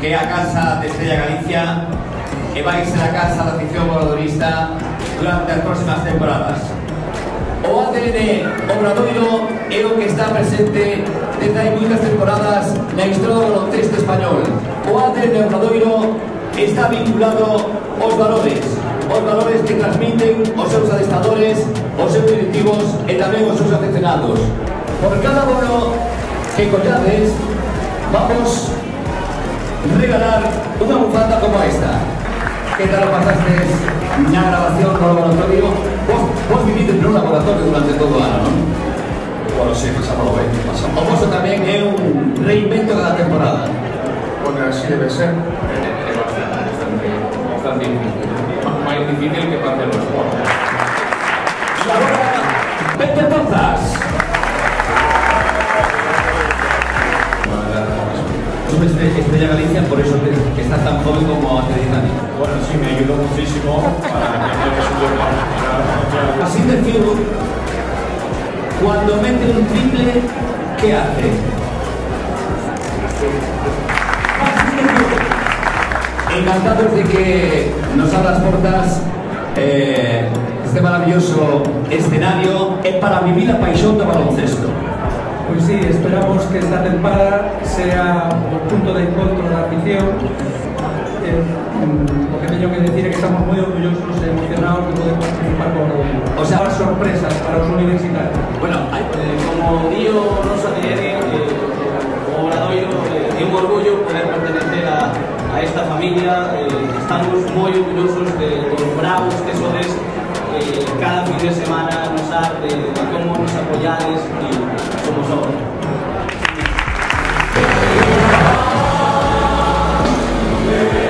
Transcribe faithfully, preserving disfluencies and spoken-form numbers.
que a casa de Estrella Galicia e vai ser a casa da afición obradoirista durante as próximas temporadas. O A D N Obradoiro é o que está presente desde hai moitas temporadas na historia do baloncesto español. O A D N Obradoiro está vinculado aos valores, os valores que transmiten os seus adestradores, os seus directivos e tamén os seus aficionados. Por cada bono que collades, vamos regalar unha bufanda como esta. Que tal lo pasastes na grabación no laboratorio? Vos, vos vivides no laboratorio durante todo o ano, non? Bueno, sí, pasamos ben, pasamos. O vosso tamén é un reinvento cada temporada. Bueno, así debe ser. É bastante, bastante, bastante difícil. Máis difícil que facer os juegos. E agora, Pepe Tozas. Estrella Galicia, por eso que estás tan joven como hace diez años. Bueno, sí, me ayudó muchísimo para que me subiera. Así de fútbol, cuando mete un triple, ¿qué hace? Encantados de que nos abras portas eh, este maravilloso escenario es para vivir la paixón do baloncesto. Pois sí, esperamos que esta temporada sea o punto de encontro da afición. Eh, o que teño que decir é que estamos moi orgullosos e emocionados de poder participar con o O sea, as sorpresas para os universitarios. Bueno, hay... Eh, como dío nos A D N, eh, o Obradoiro, eh, é un orgullo poder pertenecer a, a esta familia. Eh, estamos moi orgullosos de, de los bravos que sodes eh, cada fin de semana nos ar, de, de como nos apoyades e somos Obradoiro.